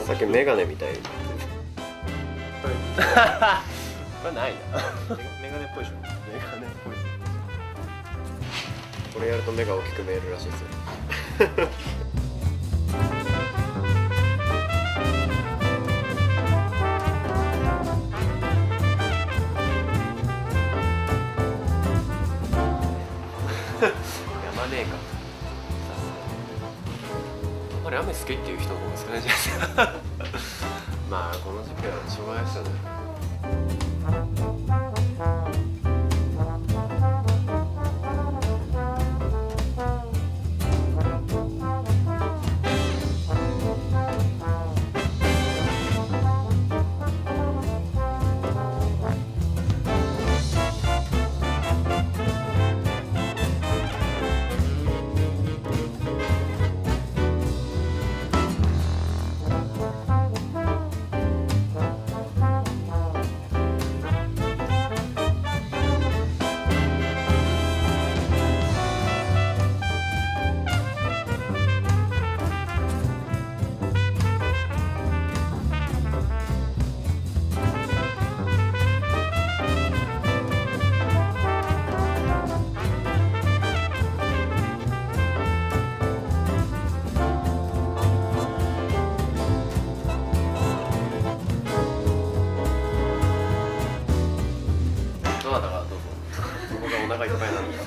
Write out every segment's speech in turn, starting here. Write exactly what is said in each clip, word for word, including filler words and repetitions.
さっきメガネみたいにこれないな。メガネっぽいでしょ。メガネっぽい。 これやると目が大きく見えるらしいですよ。 やまねえか。あんまり雨好きっていう人の方が少ないじゃないですか。まあこの時期はしょうがないですよね。どなたかどうぞ。僕がお腹いっぱいなんで。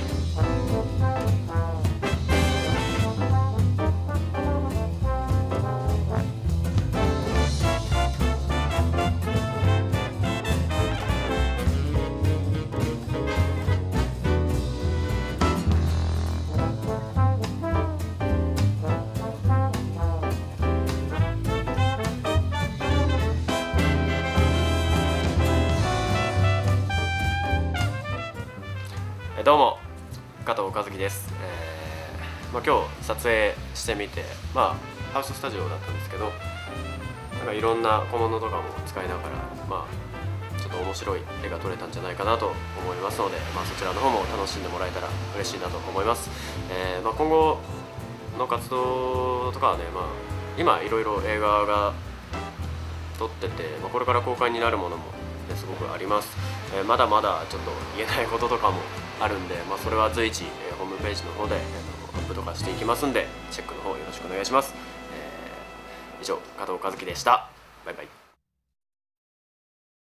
どうも加藤和樹です。えーまあ、今日撮影してみて、まあ、ハウススタジオだったんですけど、なんかいろんな小物とかも使いながら、まあ、ちょっと面白い絵が撮れたんじゃないかなと思いますので、まあ、そちらの方も楽しんでもらえたら嬉しいなと思います。えーまあ、今後の活動とかはね、まあ、今いろいろ映画が撮ってて、まあ、これから公開になるものも、ね、すごくあります。えー、まだまだちょっと言えないこととかもあるんで、まあ、それは随時、えー、ホームページの方で、えー、アップとかしていきますんで、チェックの方よろしくお願いします。えー、以上加藤和樹でした。バイバイ。